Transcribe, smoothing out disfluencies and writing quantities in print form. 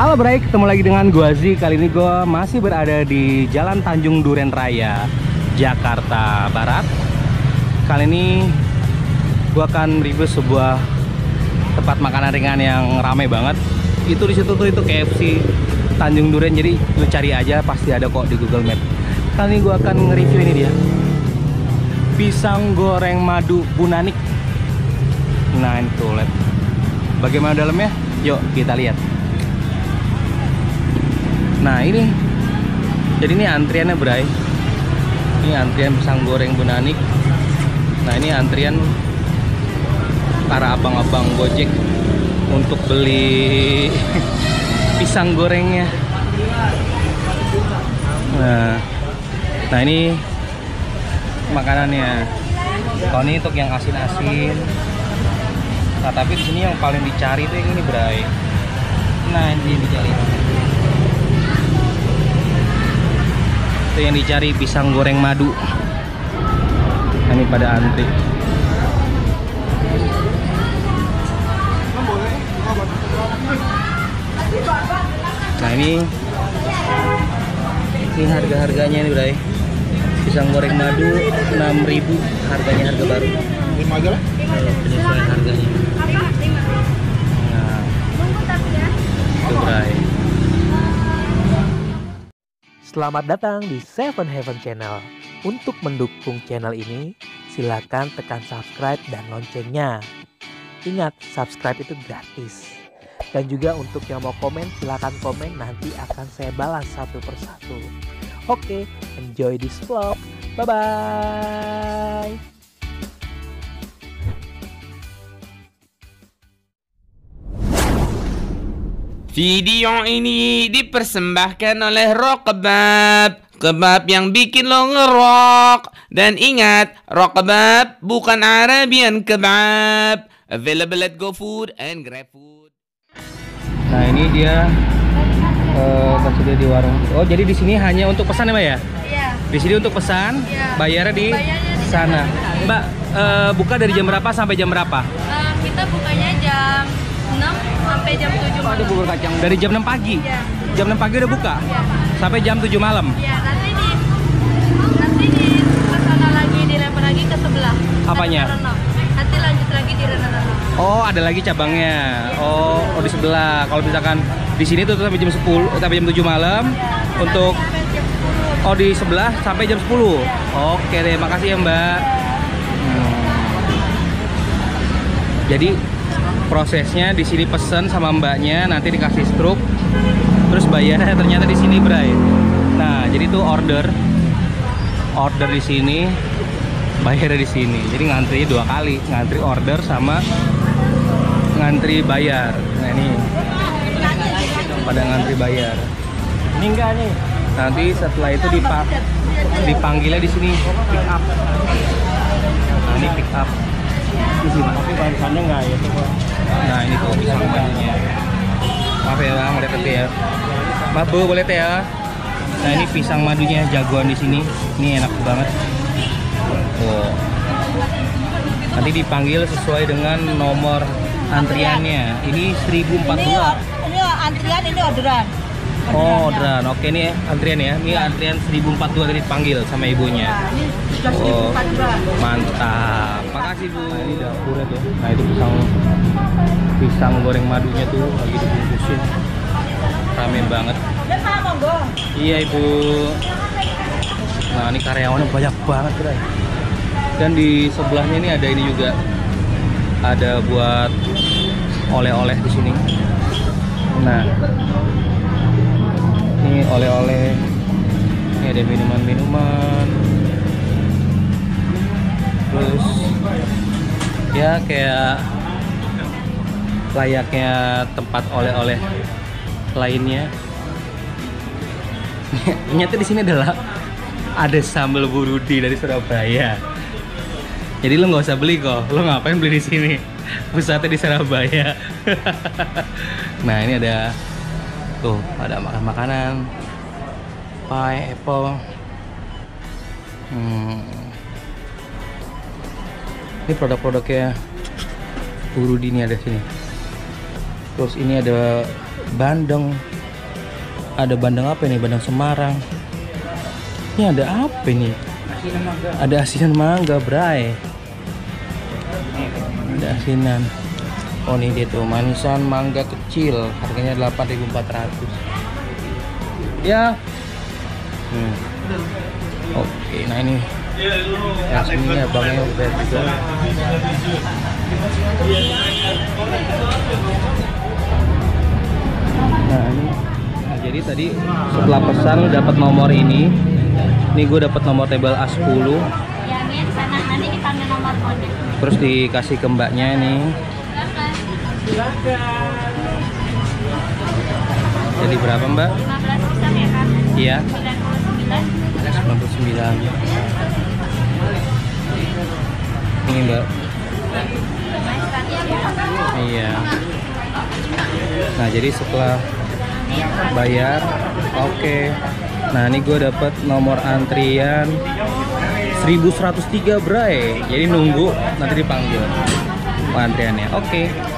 Halo Bray, ketemu lagi dengan gua Zi. Kali ini gua masih berada di Jalan Tanjung Duren Raya, Jakarta Barat. Kali ini gua akan review sebuah tempat makanan ringan yang ramai banget. Itu di situ tuh itu KFC Tanjung Duren. Jadi lu cari aja, pasti ada kok di Google Map. Kali ini gua akan nge-review ini dia. Pisang goreng madu Bunanik. Nah, ini tuh lihat. Bagaimana dalamnya? Yuk kita lihat. Nah ini, jadi ini antriannya Bray. Ini antrian pisang goreng Bunanik. Nah ini antrian para abang-abang Gojek untuk beli pisang gorengnya. Nah ini makanannya. Kalau ini untuk yang asin-asin. Nah tapi di sini yang paling dicari tuh yang ini Bray. Nah ini dicari. Itu yang dicari pisang goreng madu. Nah, ini pada antri. Nah ini harga-harganya nih Bray. Pisang goreng madu 6.000, harganya harga baru. 5 aja lah. Penyesuaian harganya. Nah, itu Bray. Selamat datang di Seven Heaven Channel. Untuk mendukung channel ini, silakan tekan subscribe dan loncengnya. Ingat, subscribe itu gratis. Dan juga untuk yang mau komen, silakan komen, nanti akan saya balas satu persatu. Oke, enjoy this vlog. Bye-bye. Video ini dipersembahkan oleh Rockebab, kebab yang bikin lo ngerok. Dan ingat, Rockebab bukan Arabian kebab. Available at GoFood and GrabFood. Nah ini dia tersedia di warung. Oh jadi di sini hanya untuk pesan ya Mbak ya? Iya. Di sini untuk pesan, Iya. bayarnya di sana. Mbak, buka dari jam berapa sampai jam berapa? Kita bukanya jam 6 sampai jam 7 malam. Aduh, bubur kacang. Dari jam 6 pagi? Iya. Jam 6 pagi udah buka? Iya. Sampai jam 7 malam? Iya, nanti di sana lagi, dilempar lagi ke sebelah. Apanya? Nanti lanjut lagi di Renang. Oh, ada lagi cabangnya. Oh, di sebelah. Kalau misalkan di sini tuh sampai jam 10, sampai jam 7 malam. Untuk Sampai jam 10. di sebelah sampai jam 10. Oke deh, makasih ya Mbak. Jadi prosesnya di sini pesen sama mbaknya, nanti dikasih struk, terus bayarnya ternyata di sini Bray. Nah, jadi tuh order di sini, bayarnya di sini. Jadi ngantri 2 kali, ngantri order sama ngantri bayar. Nah ini pada ngantri bayar. Ini enggak nih. Nanti setelah itu dipanggilnya di sini pick up. Nah ini pick up. Tapi barisannya enggak ya tuh. Nah ini tuh pisang madunya. Maaf ya Bang, boleh teh ya. Maaf Bu, boleh teh ya. Nah ini pisang madunya jagoan di sini. Ini enak banget. Oh. Nanti dipanggil sesuai dengan nomor antriannya. Ini 1042. Ini antrian, ini orderan. Oh, orderan. Oke, ini antrian ya. Ini antrian 1042 tadi dipanggil sama ibunya. Ini sudah 1042. Mantap. Makasih Bu. Nah, ini dapurnya tuh. Nah, itu pisang goreng madunya tuh lagi dibungkusin. Rame banget. Iya, Ibu. Nah, ini karyawannya banyak banget, Bray. Dan di sebelahnya ini ada ini juga. Ada buat oleh-oleh di sini. Nah, ini oleh-oleh. Ini ada minuman-minuman. Terus ya kayak layaknya tempat oleh-oleh lainnya. Ternyata di sini ada sambal burudi dari Surabaya. Jadi lo nggak usah beli kok, lo ngapain beli di sini? Pusatnya di Surabaya. Nah ini ada tuh, ada makanan, pie, apple. Ini produk-produknya Burudi ini ada sini. Terus ini ada bandeng, Ada bandeng apa nih? Bandeng Semarang. Ini ada apa nih? Ada asinan mangga, bray. Ada asinan. Oh, ini dia tuh manisan mangga kecil. Harganya 8.400. Ya. Oke, nah ini. Ya, sini abangnya udah juga. Nah, ini. Nah, jadi tadi setelah pesan dapat nomor ini. Ini gue dapat nomor table A10. Ya, ini di sana nanti kita ambil nomor kode. Terus dikasih ke mbaknya nih. Jadi berapa, Mbak? 15 bisa ya, Kak? Iya. 99. 99. Ini, Mbak. Iya. Nah, jadi setelah bayar, oke. Nah, ini gue dapat nomor antrian 1103, bray. Jadi nunggu nanti dipanggil antriannya. Oke.